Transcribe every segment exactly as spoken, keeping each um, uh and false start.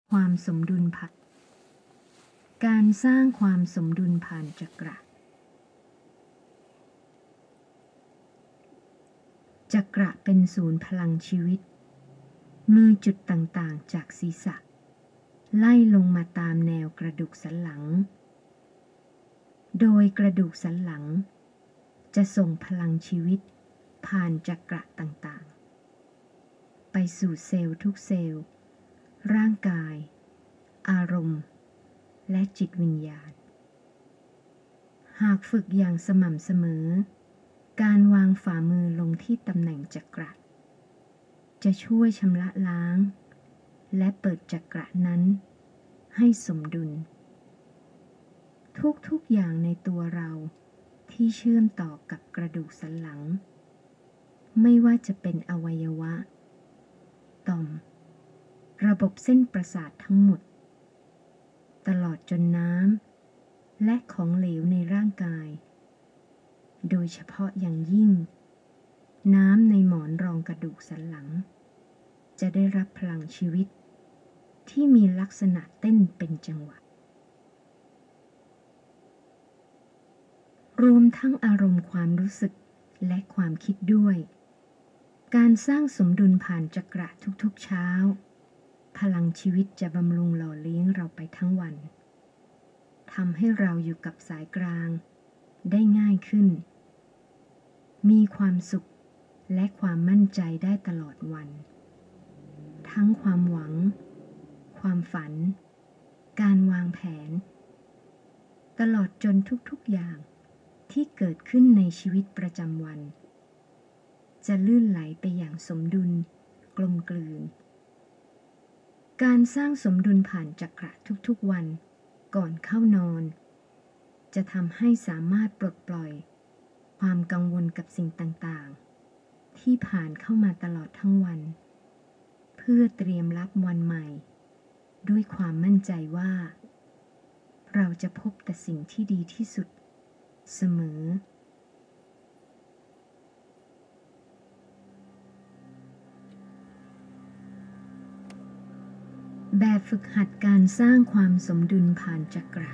ความสมดุลผ่านการสร้างความสมดุลผ่านจักระจักระเป็นศูนย์พลังชีวิตมีจุดต่างๆจากศีรษะไล่ลงมาตามแนวกระดูกสันหลังโดยกระดูกสันหลังจะส่งพลังชีวิตผ่านจักระต่างๆไปสู่เซลล์ทุกเซลล์ร่างกายอารมณ์และจิตวิญญาณหากฝึกอย่างสม่ำเสมอการวางฝ่ามือลงที่ตำแหน่งจักระจะช่วยชำระล้างและเปิดจักระนั้นให้สมดุลทุกๆอย่างในตัวเราที่เชื่อมต่อกับกระดูกสันหลังไม่ว่าจะเป็นอวัยวะต่อมระบบเส้นประสาททั้งหมดตลอดจนน้ำและของเหลวในร่างกายโดยเฉพาะอย่างยิ่งน้ำในหมอนรองกระดูกสันหลังจะได้รับพลังชีวิตที่มีลักษณะเต้นเป็นจังหวะรวมทั้งอารมณ์ความรู้สึกและความคิดด้วยการสร้างสมดุลผ่านจักระทุกๆเช้าพลังชีวิตจะบำรุงหล่อเลี้ยงเราไปทั้งวันทำให้เราอยู่กับสายกลางได้ง่ายขึ้นมีความสุขและความมั่นใจได้ตลอดวันทั้งความหวังความฝันการวางแผนตลอดจนทุกๆอย่างที่เกิดขึ้นในชีวิตประจำวันจะลื่นไหลไปอย่างสมดุลกลมกลืนการสร้างสมดุลผ่านจักระทุกๆวันก่อนเข้านอนจะทำให้สามารถปลดปล่อยความกังวลกับสิ่งต่างๆที่ผ่านเข้ามาตลอดทั้งวันเพื่อเตรียมรับวันใหม่ด้วยความมั่นใจว่าเราจะพบแต่สิ่งที่ดีที่สุดเสมอแบบฝึกหัดการสร้างความสมดุลผ่านจักระ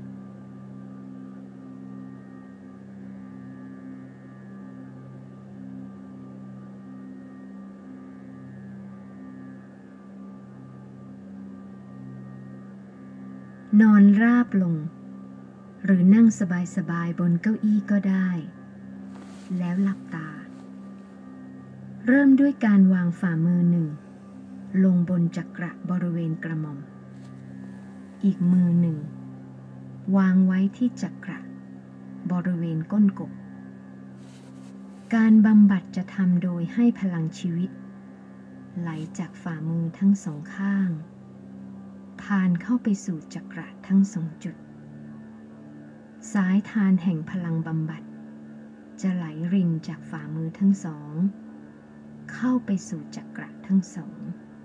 นอนราบลงหรือนั่งสบายๆบนเก้าอี้ก็ได้แล้วหลับตาเริ่มด้วยการวางฝ่ามือหนึ่งลงบนจักระบริเวณกระหม่อมอีกมือหนึ่งวางไว้ที่จักระบริเวณก้นกบการบำบัดจะทำโดยให้พลังชีวิตไหลจากฝ่ามือทั้งสองข้างผ่านเข้าไปสู่จักระทั้งสองจุดสายทานแห่งพลังบำบัดจะไหลรินจากฝ่ามือทั้งสองเข้าไปสู่จักระทั้งสอง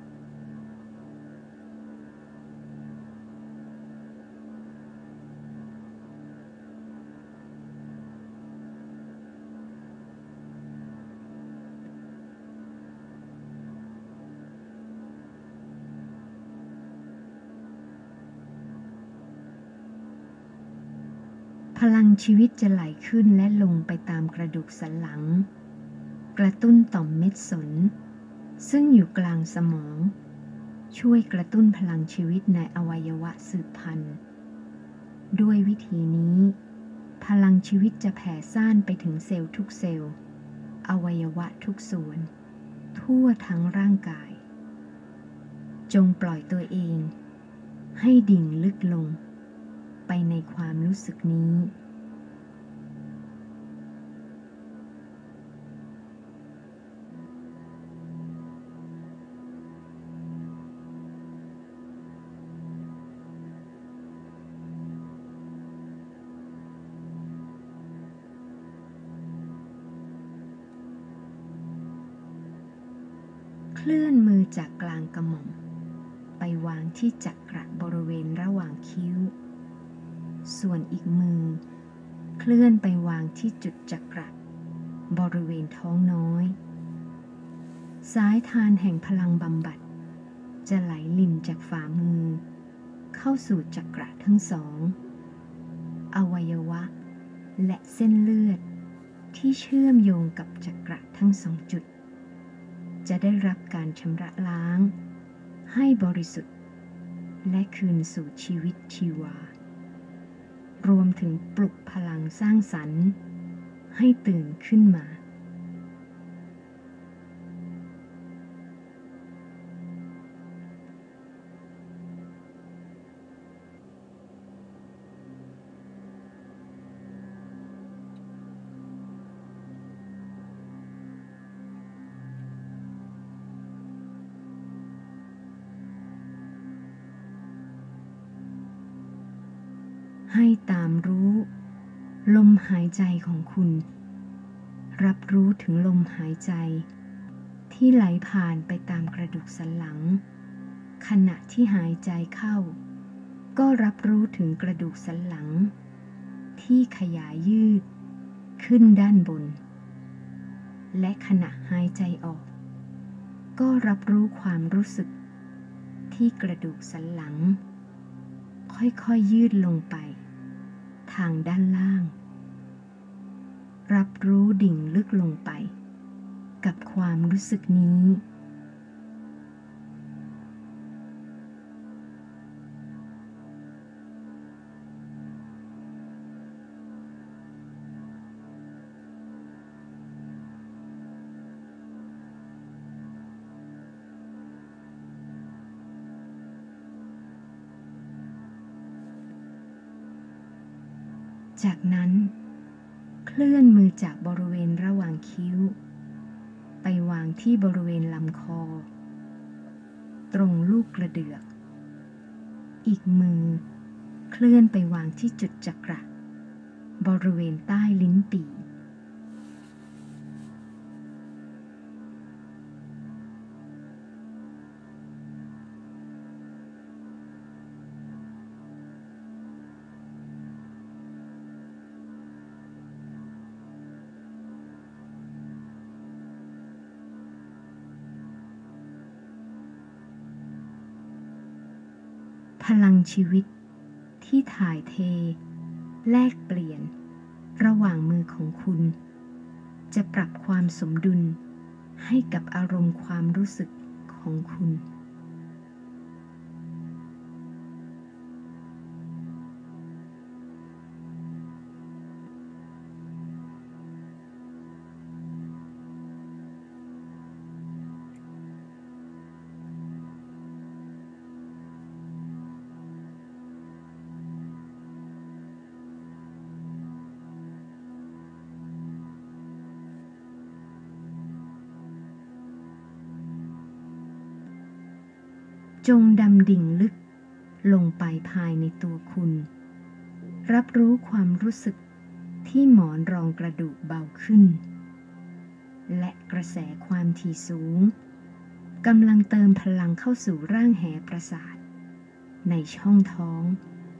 พลังชีวิตจะไหลขึ้นและลงไปตามกระดูกสันหลังกระตุ้นต่อมเม็ดสนซึ่งอยู่กลางสมองช่วยกระตุ้นพลังชีวิตในอวัยวะสืบพันธุ์ด้วยวิธีนี้พลังชีวิตจะแผ่ซ่านไปถึงเซลล์ทุกเซลล์อวัยวะทุกส่วนทั่วทั้งร่างกายจงปล่อยตัวเองให้ดิ่งลึกลงไปในความรู้สึกนี้เคลื่อนมือจากกลางกระหม่อมไปวางที่จักระบริเวณระหว่างคิ้วส่วนอีกมือเคลื่อนไปวางที่จุดจักระบริเวณท้องน้อยสายทานแห่งพลังบำบัดจะไหลลิ่นจากฝ่ามือเข้าสู่จักระทั้งสองอวัยวะและเส้นเลือดที่เชื่อมโยงกับจักระทั้งสองจุดจะได้รับการชำระล้างให้บริสุทธิ์และคืนสู่ชีวิตชีวารวมถึงปลุกพลังสร้างสรรค์ให้ตื่นขึ้นมาให้ตามรู้ลมหายใจของคุณรับรู้ถึงลมหายใจที่ไหลผ่านไปตามกระดูกสันหลังขณะที่หายใจเข้าก็รับรู้ถึงกระดูกสันหลังที่ขยายยืดขึ้นด้านบนและขณะหายใจออกก็รับรู้ความรู้สึกที่กระดูกสันหลังค่อยๆยืดลงไปทางด้านล่างรับรู้ดิ่งลึกลงไปกับความรู้สึกนี้จากนั้นเคลื่อนมือจากบริเวณระหว่างคิ้วไปวางที่บริเวณลำคอตรงลูกกระเดือกอีกมือเคลื่อนไปวางที่จุดจักระบริเวณใต้ลิ้นปี่ พลังชีวิตที่ถ่ายเทแลกเปลี่ยนระหว่างมือของคุณจะปรับความสมดุลให้กับอารมณ์ความรู้สึกของคุณจงดำดิ่งลึกลงไปภายในตัวคุณรับรู้ความรู้สึกที่หมอนรองกระดูกเบาขึ้นและกระแสความถี่สูงกำลังเติมพลังเข้าสู่ร่างแหประสาทในช่องท้อง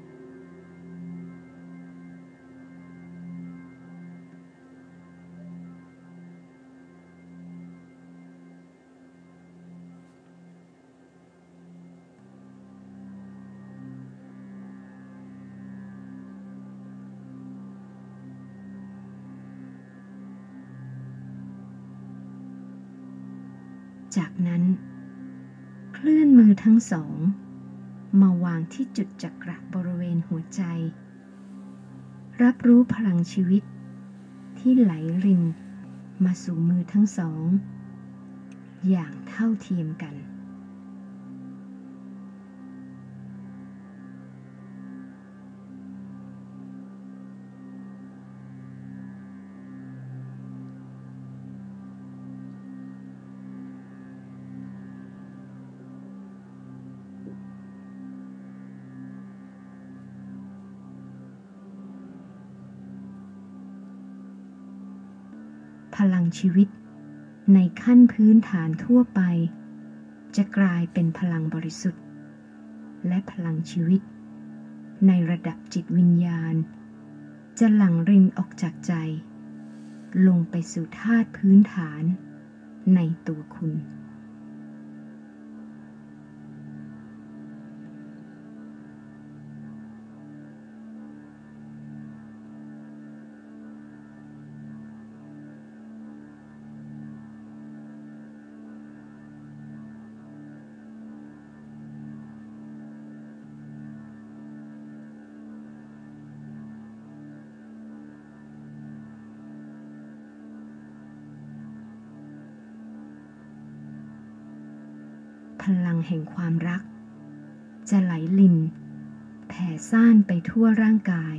จากนั้นเคลื่อนมือทั้งสองมาวางที่จุดจักระบริเวณหัวใจรับรู้พลังชีวิตที่ไหลรินมาสู่มือทั้งสองอย่างเท่าเทียมกันพลังชีวิตในขั้นพื้นฐานทั่วไปจะกลายเป็นพลังบริสุทธิ์และพลังชีวิตในระดับจิตวิญญาณจะหลั่งรินออกจากใจลงไปสู่ธาตุพื้นฐานในตัวคุณลังแห่งความรักจะไหลลินแผ่ซ่านไปทั่วร่างกาย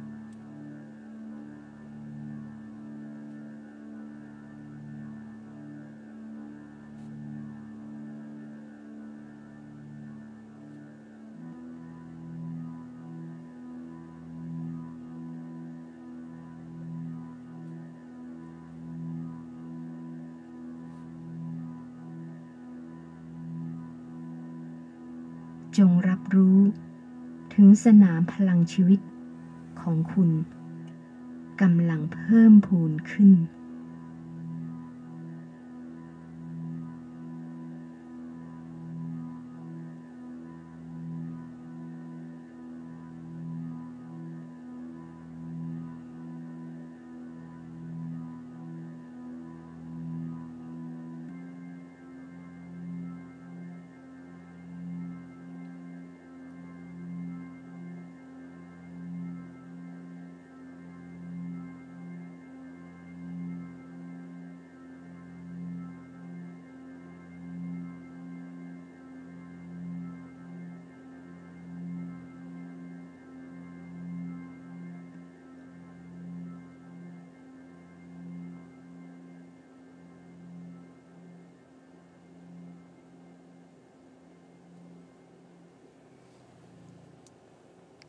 จงรับรู้ถึงสนามพลังชีวิตของคุณกำลังเพิ่มพูนขึ้น